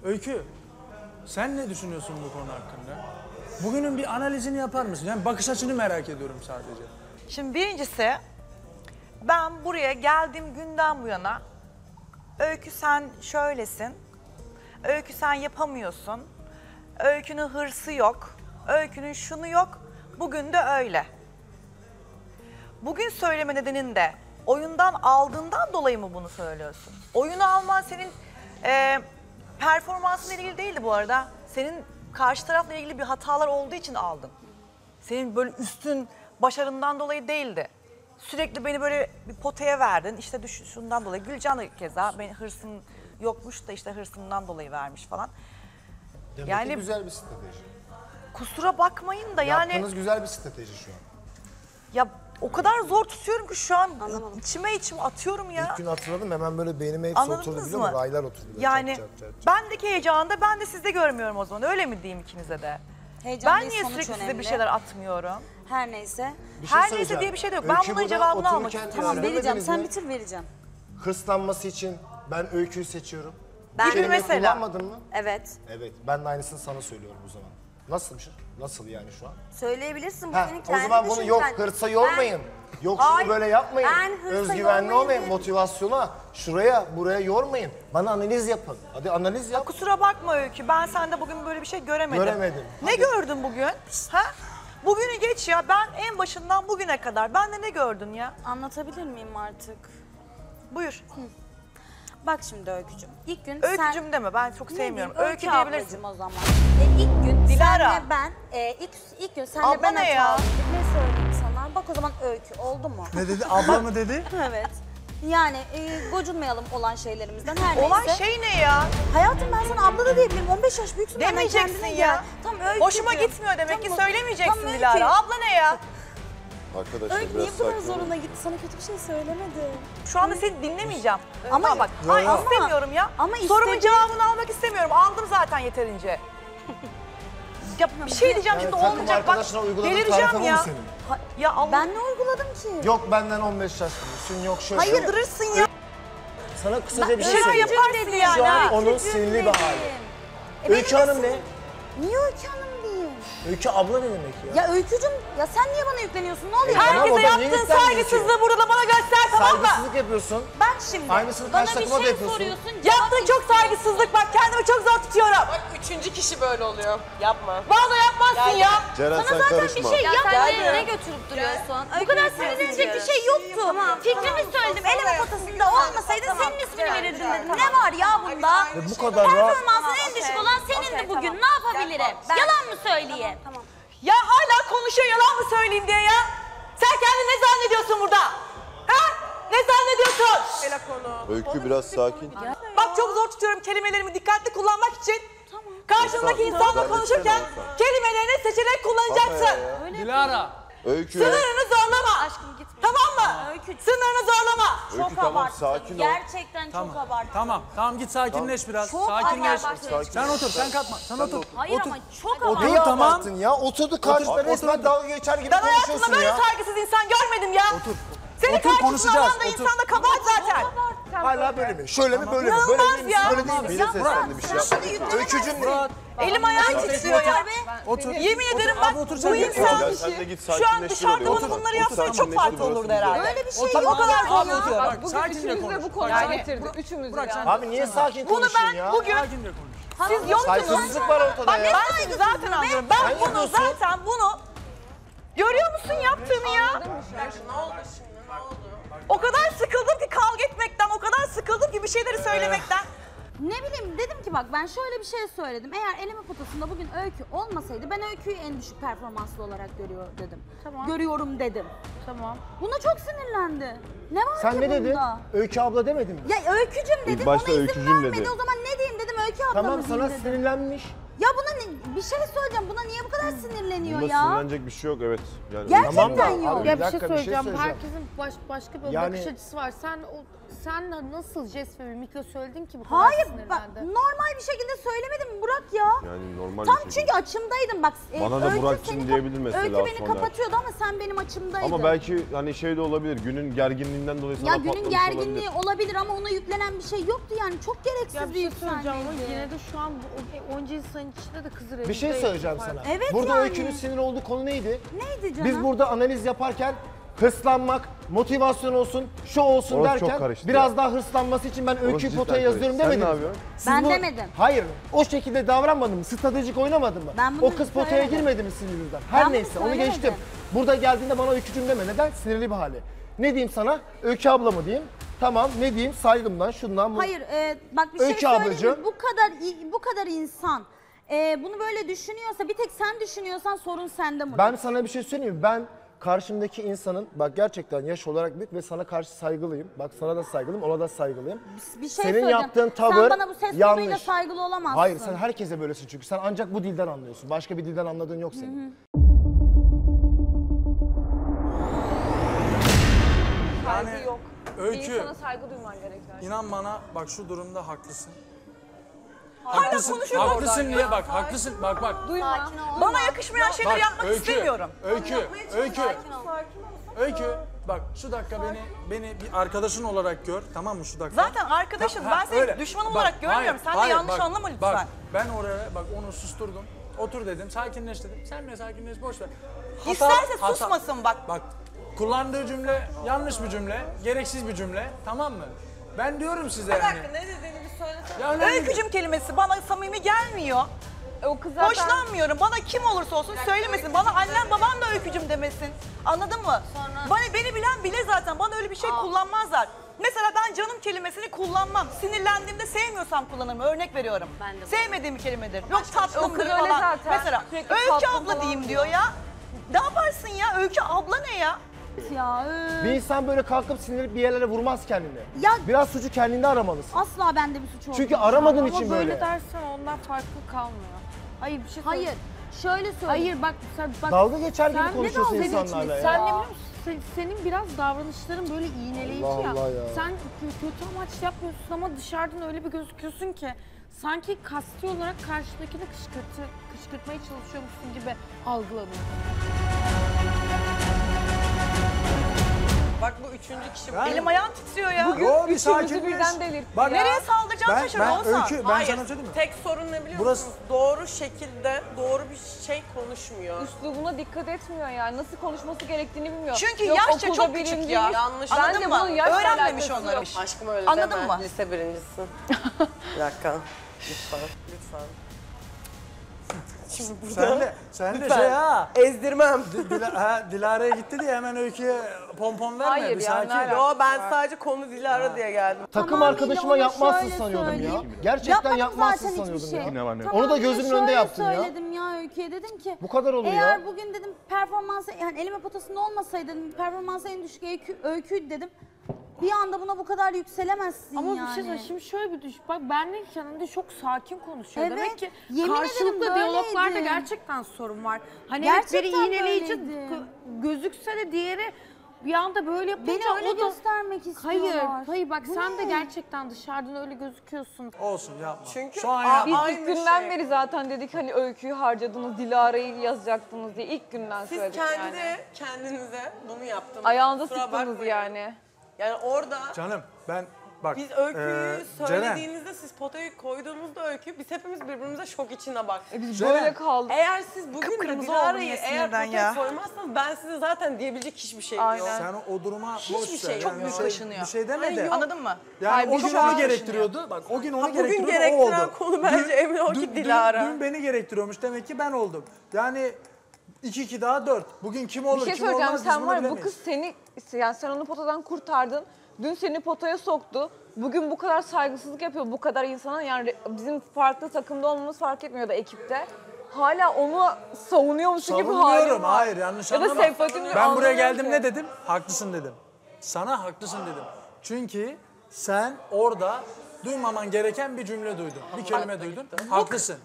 Öykü, sen ne düşünüyorsun bu konu hakkında? Bugünün bir analizini yapar mısın? Yani bakış açını merak ediyorum sadece. Şimdi birincisi, ben buraya geldiğim günden bu yana Öykü sen şöylesin, Öykü sen yapamıyorsun, Öykünün hırsı yok, Öykünün şunu yok, bugün de öyle. Bugün söyleme nedenin de oyundan aldığından dolayı mı bunu söylüyorsun? Oyunu alman senin performansınla ilgili değildi bu arada. Senin karşı tarafla ilgili bir hatalar olduğu için aldın. Senin böyle üstün başarından dolayı değildi. Sürekli beni böyle bir potaya verdin. İşte şundan dolayı. Gülcan da keza benim hırsım yokmuş da işte hırsımdan dolayı vermiş falan. Demek yani ki güzel bir strateji. Kusura bakmayın da yani... Yaptığınız güzel bir strateji şu an. Ya o kadar zor tutuyorum ki şu an içime atıyorum ya. İlk gün hatırladım hemen böyle beynime hepsi oturdu Anladınız biliyor mı? musun? Raylar oturdu. Böyle Yani çat çat çat çat. bendeki heyecanı ben de sizde görmüyorum o zaman. Öyle mi diyeyim ikinize de? Heyecan Ben değil, niye sonuç sürekli size önemli. bir şeyler atmıyorum? Her neyse. Bir şey Her neyse söyleyeceğim. diye bir şey de yok. Öykü Ben bunların burada cevabını almak otururken istiyorum. Tamam vereceğim. demediniz Sen mi? bitir vereceğim. Hırslanması için ben Öykü'yü seçiyorum. Ben- Bu Gibi kelimeyi mesela. kullanmadın mı? Evet. Evet. Ben de aynısını sana söylüyorum o zaman. Nasıl bir şey? Nasıl yani şu an? Söyleyebilirsin. Bu Ha, senin o kendi zaman bunu yok düşüncen. hırsa yormayın. Yok şunu Hayır, böyle yapmayın. ben hırsa Özgüvenli yormayın olmayın. dedim. Motivasyona şuraya buraya yormayın. Bana analiz yapın. Hadi analiz yap. Kusura bakma Öykü. Ben sende bugün böyle bir şey göremedim. Göremedim. Ne Hadi. gördün bugün? Ha? Bugünü geç ya. Ben en başından bugüne kadar. Ben de ne gördün ya? Anlatabilir miyim artık? Buyur. Bak şimdi Öykücüm. İlk gün Öykücüm deme. Ben çok Ne sevmiyorum. diyeyim, Öykü diyebilirsin. ablacığım o zaman. İlk gün Dilara. senle ben, ilk gün senle Abla ben ne ya? hata ettik. Ne söyleyeyim sana? Bak o zaman Öykü oldu mu? Ne dedi? Abla mı dedi? Evet. Yani gocunmayalım olan şeylerimizden her neyse. Olan şey ne ya? Hayatım ben sana abla da diyebilirim. 15 yaş büyüksün. benden, Demeyeceksin kendine ya. gel. Tam Öykücüğüm. Hoşuma gitmiyor demek ki Tamam. söylemeyeceksin Tamam, Dilara. Öykü. Abla ne ya? Arkadaşlar Öykü biraz niye bu kadar sakin olun. zoruna gitti? Sana kötü bir şey söylemedi. Şu anda seni dinlemeyeceğim. Ama- Ama bak, Yo, yo. istemiyorum ya. Ama Sorumun istedi- cevabını almak istemiyorum. Aldım zaten yeterince. Ya bir şey diyeceğim şimdi takım olmayacak. Bak arkadaşına uyguladığın delireceğim tarife bu ya. mu senin? Ya Allah. Ben ne uyguladım ki? Yok benden 15 yaş büyüksün, yok şöyle. Hayırdırırsın ya. Sana kısaca bir Bir şey şeyler söyleyeyim. yaparsın yani. Şu an ha. onun sinirli bir hali. Öykü Hanım ne? Niye Öykü Hanım diyeyim? Öykü abla ne demek ya? Ya Öykücüm, ya sen niye bana yükleniyorsun? Ne oluyor? Tamam, o Herkese da niye yaptığın yüklenmiyor saygısızlığı burada da bana göster, tamam mı? Saygısızlık yapıyorsun. Bak şimdi. Aynısını bana karşı bir takıma da şey yapıyorsun. soruyorsun. Yaptığın çok saygısızlık, bak kendimi çok zor tutuyorum. Bak üçüncü kişi böyle oluyor. Yapma. Vallahi yapmazsın ya. Ceren Sana sen zaten karışma. bir şey Gel yapmadığını buraya. ne götürüp duruyorsun? Bu kadar sinirlenecek bir şey yoktu. Fikrimi söyledim. Eleme potasında olmasaydı senin ismini verirdim dedim. Ne var ya bunda? Ve bu kadar rahat. Performansın en düşük olan senindi bugün. Ne yapabilirim? Yalan mı söyleyeyim? Tamam. Ya hala konuşuyor yalan mı söyleyeyim diye ya. Sen kendini ne zannediyorsun burada? Ha? Ne zannediyorsun? Bela konu. Öykü biraz sakin. Bak çok zor tutuyorum kelimelerimi dikkatli kullanmak için. Karşındaki Lütfen, insanla müdahale konuşurken etsene lütfen. kelimelerini seçerek kullanacaksın. Dilara. Öykü. Sınırını zorlama. Aşkım gitme. Tamam mı? Öykü. Sınırını zorlama. Öykü tamam sakin ol. Gerçekten çok Tamam. abarttın. Tamam git sakinleş biraz. Çok Sakinleş. abarttın. Sen otur, sen kalkma. Sen otur. Hayır Otur. ama çok Otur, abarttın. Neyi tamam. abarttın ya? Oturdu karşıda Otur, resmen otur. dalga geçer gibi Ben hayatımda konuşuyorsun böyle ya. saygısız insan görmedim ya. Otur. Senin Otur, karşısında konuşacağız, olan da otur. insan da kabahat zaten. Hala böyle mi? Şöyle mi böyle mi? İnanılmaz Böyle değil mi? ya. Böyle değil mi? Biri seslendi bir şey yapma. Öykücüm ne? Murat. Elim ayağım titriyor ya. Otur. Yemin ederim Abi bak otur bu sen. insan Gel sen de git şu an sakinleştir dışarıda orayı. bana bunları Otur, yapsaydı çok sakinleştir, farklı burası olurdu güzel. herhalde. Öyle bir şey Tabii yok. o kadar Abi zor otur. ya. Bak sakince konuş. Bu konuyu Yani- bitirdi. Üçümüzü Bırak yani. sen. Abi niye sakin Bunu konuşuyorsun ben ya? bugün Sakince konuş. siz yoktunuz. Saygısızlık var ortada Bak ya. ben sizi zaten anlıyorum. Ben Sen bunu yapıyorsun. zaten bunu görüyor musun yaptığımı ya? Ne oldu şimdi? Ne oldu? O kadar sıkıldım ki kavga etmekten, o kadar sıkıldım ki bir şeyleri söylemekten. Ne bileyim dedim ki bak ben şöyle bir şey söyledim. Eğer eleme potasında bugün Öykü olmasaydı ben Öykü'yü en düşük performanslı olarak görüyor dedim. Tamam. Görüyorum dedim. Tamam. Buna çok sinirlendi. Ne var Sen ki ne dedin? bunda? Öykü abla demedin mi? Ya Öykücüm dedim İlk başta ona izin Öykücüm vermedi. dedi. O zaman ne diyeyim dedim Öykü abla Tamam mı sana diyeyim dedim. sinirlenmiş. Ya buna bir şey söyleyeceğim. Buna niye bu kadar sinirleniyor Bunda ya? sinirlenecek bir şey yok evet. Yani Gerçekten Tamam da yok. abi Ya bir bir şey dakika söyleyeceğim. söyleyeceğim. Herkesin başka bir Yani- bakış açısı var. Sen o sen nasıl jest ve mimikle söyledin ki bu kadar Hayır bak sinirlendi? normal bir şekilde söylemedim Burak ya. Yani normal Tam bir şey. çünkü açımdaydım bak. Bana da Öykü Burak'cığım seni diyebilir mesela Öykü beni sonra. kapatıyordu ama sen benim açımdaydın. Ama belki hani şey de olabilir, günün gerginliğinden dolayı sana ya günün patlamış gerginliği olabilir. olabilir ama ona yüklenen bir şey yoktu yani. Çok gereksiz Ya bir bir şey söyleyeceğim ama yükselmeydi. yine de şu an onca insanın içinde de kızı rezil Bir şey değil. söyleyeceğim Fark- sana. Evet Burada yani. Öykü'nün sinir olduğu konu neydi? Neydi canım? Biz burada analiz yaparken hırslanmak, motivasyon olsun, şu olsun Orası çok derken karıştı biraz ya. daha hırslanması için ben Öykü'yü cidden potaya yazıyorum karıştı. Sen demedim. ne yapıyorsun? Ben demedim. Hayır, o şekilde davranmadın mı? Stratejik oynamadın mı? Ben bunu O kız potaya söylemedim. girmedi mi sinirinizden? Ben Her bunu neyse, onu söylemedim. geçtim. Burada geldiğinde bana Öykücüm deme. Neden? Sinirli bir hali. Ne diyeyim sana? Öykü abla mı diyeyim? Tamam, ne diyeyim? Saygımdan, şundan, bu. Hayır bak bir şey Öykü söyleyeyim mi? ablacığım. Bu kadar insan bunu böyle düşünüyorsa bir tek sen düşünüyorsan sorun sende Murat. Ben sana bir şey söyleyeyim mi? Ben karşımdaki insanın, bak gerçekten yaş olarak büyük ve sana karşı saygılıyım. Bak sana da saygılıyım, ona da saygılıyım. bir şey Senin söyleyeceğim. yaptığın tavır sen bana bu ses tonuyla yanlış. saygılı olamazsın. Hayır, sen herkese böylesin çünkü. Sen ancak bu dilden anlıyorsun. Başka bir dilden anladığın yok senin. Saygı yok. Bir Öykü, insana saygı duyman gerekiyor. inan bana bak şu durumda haklısın. Hala konuşuyor Haklısın oradan niye ya. bak, haklısın bak. Duyma. Bana yakışmayan şeyleri yapmak istemiyorum. Öykü, bak şu dakika beni bir arkadaşın olarak gör, tamam mı şu dakika? Zaten arkadaşız. Ben seni öyle. düşman Bak, olarak görmüyorum. Sen de hayır, yanlış bak, anlama lütfen. Bak, ben oraya bak onu susturdum. Otur dedim, sakinleş dedim. Sen de sakinleş, boş ver. İsterse susmasın bak. Bak, kullandığı cümle yanlış bir cümle, gereksiz bir cümle, tamam mı? Ben diyorum size yani. Ne dediğini bir söylesene. Ya önemli değil. Öykücüm kelimesi bana samimi gelmiyor. O kız zaten... Hoşlanmıyorum. Bana kim olursa olsun söylemesin. Bana annem babam da öykücüm demesin. Anladın mı? Beni bilen bile zaten. Bana öyle bir şey kullanmazlar. Mesela ben canım kelimesini kullanmam. Sinirlendiğimde sevmiyorsam kullanırım. Örnek veriyorum. Ben de sevmediğim bir kelimedir. Yok tatlımdır kız öyle falan. zaten. Mesela Sürekli Öykü tatlım abla falan diyeyim diyor. diyor ya. Ne yaparsın ya? Öykü abla ne ya? Ya, Bir insan böyle kalkıp sinirlenip bir yerlere vurmaz kendini. Ya- Biraz suçu kendinde aramalısın. asla bende bir suç olmuyor. Çünkü aramadığın Ama için böyle böyle. dersen ondan farklı kalmıyor. Hayır bir şey Hayır. Şöyle söyleyeyim. Hayır bak sen bak. Dalga geçer gibi Sen ne konuşuyorsun dalga insanlarla geçmesi? ya. Sen ne biliyor musun? Senin biraz davranışların böyle iğneleyici Allah ya. Allah ya. Sen kötü amaçlı yapmıyorsun ama dışarıdan öyle bir gözüküyorsun ki sanki kasti olarak karşındakini kışkırtmaya çalışıyormuşsun gibi algılanıyor. Bak bu üçüncü kişi. Ben- Elim ayağım titriyor ya. Yo, bir Üçümüzü sakinleş. birden delirt. Bak, Nereye saldıracağım şaşırdım Oğuzhan. Öykü, ben Hayır, sana söyleyeyim mi? tek sorun ne biliyor Burası- musunuz? Doğru şekilde doğru bir şey konuşmuyor. Üslubuna dikkat etmiyor yani. Nasıl konuşması gerektiğini bilmiyor. Çünkü Yok, yaşça okulda çok küçük birinci, ya. Yanlış. Anladın Bence mı? bunun yaşla Öğrenmemiş alakası onları. yok. Aşkım öyle Anladın deme. mı? Lise birincisin. Bir dakika. Lütfen. Lütfen. Şimdi burada Sen de lütfen. şey ha. ezdirmem. Dilara'ya gitti diye hemen Öykü'ye pompon verme, Hayır bir ya, sakin. ne alaka? Yo ben sadece konu Dilara diye geldim. Takım Tamamıyla arkadaşıma onu yapmazsın şöyle sanıyordum ya. söyleyeyim. Gerçekten Yapmadım yapmazsın zaten sanıyordum hiçbir ya. şey. Yine var ne? Onu da gözümün önünde yaptın ya. Söyledim ya Öykü'ye dedim ki. Bu kadar olur eğer ya. bugün dedim performansı yani elime potasında olmasaydı dedim performansı en düşük öyküydü dedim. Bir anda buna bu kadar yükselemezsin Ama yani. bir şey söyleyeyim. Şimdi şöyle bir düşün. Bak benle yanında çok sakin konuşuyor. Evet, Demek ki yemin ederim karşılıklı diyaloglarda böyleydi. gerçekten sorun var. Hani Gerçekten evet biri iğneleyici böyleydi. gözükse de diğeri bir anda böyle yapınca Beni öyle o da... göstermek istiyorlar. Hayır bak Bu sen de ne? gerçekten dışarıdan öyle gözüküyorsun. Olsun yapma. Çünkü Şu an yapma. Biz aynı ilk günden şey. beri zaten dedik hani öyküyü harcadınız, Dilara'yı yazacaktınız diye ilk günden Siz söyledik kendi yani. kendinize bunu yaptınız. Ayağınıza Kusura sıktınız bakmayın. yani. Yani orada Canım ben bak. biz öyküyü Ceren, söylediğinizde siz potayı koyduğunuzda öykü biz hepimiz birbirimize şok içine baktık. Biz Ceren, böyle kaldık. Eğer siz bugün de Kıpkırmızı Dilara'yı oldum ya eğer sinirden potaya ya. koymazsanız ben size zaten diyebilecek hiçbir şey yok. Aynen. sen o duruma Hiçbir boş ver. şey yok. Yani Çok büyük şey- kaşınıyor. Bir şey deme Hayır, de. yok. Anladın mı? Yani Hayır, o bir gün şey onu var. gerektiriyordu. Bak o gün onu bugün gerektiriyordu, o gerektiren oldu. konu bence emin ol ki Dilara. Dün beni gerektiriyormuş demek ki ben oldum. Yani 2 daha 4. Bugün kim olur Bir şey kim söyleyeceğim, olmaz biz sen bunu var ya bu bilemeyiz. kız seni, yani sen onu potadan kurtardın. Dün seni potaya soktu. Bugün bu kadar saygısızlık yapıyor bu kadar insana. Yani bizim farklı takımda olmamız fark etmiyor da ekipte. Hala onu savunuyormuşsun gibi halin Savunmuyorum, var. hayır yanlış Ya da anlama. sempatim yok, Ben buraya anlamıyorum geldim ki. ne dedim? Haklısın dedim. Sana haklısın dedim. Çünkü sen orada duymaman gereken bir cümle duydun. Bir kelime duydun. Haklısın.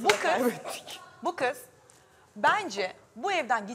Bu kız bence bu evden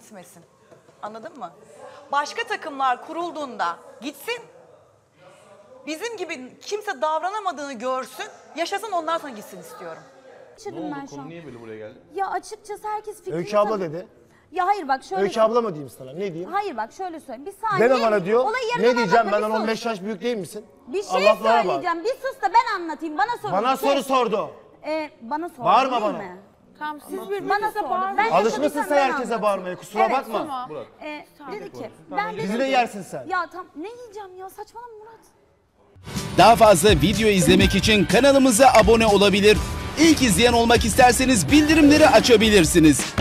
Bizim gibi kimse davranamadığını görsün, yaşasın, ondan sonra gitsin istiyorum. Yaşadım ben şu an. Niye böyle buraya geldin? Ya açıkçası herkes fikrini... Öykü abla dedi. Ya hayır bak şöyle... Öykü abla mı diyeyim sana? Ne diyeyim? Hayır bak şöyle söyle. Bir saniye. Deme bana diyor. Olayı yarıdan Ne diyeceğim, anlatma, benden bir 15 sus. yaş büyük değil misin? Bir şey Allah'lara bak. söyleyeceğim. Bir sus da ben anlatayım. Bana sorun. Bana soru sordu. Bana sordu Bağırma değil bana. mi? Tamam siz Bana birbirinize sordu. bağırmayın. Ben Alışmışsın yaşadıysam sen ben herkese anlatayım. bağırmaya, kusura Evet, bakma. Tamam. Dedi ki ben Bizi dedim de ki- yersin sen. Ya tam ne yiyeceğim ya, saçmalama Murat. Daha fazla video izlemek için kanalımıza abone olabilir. İlk izleyen olmak isterseniz bildirimleri açabilirsiniz.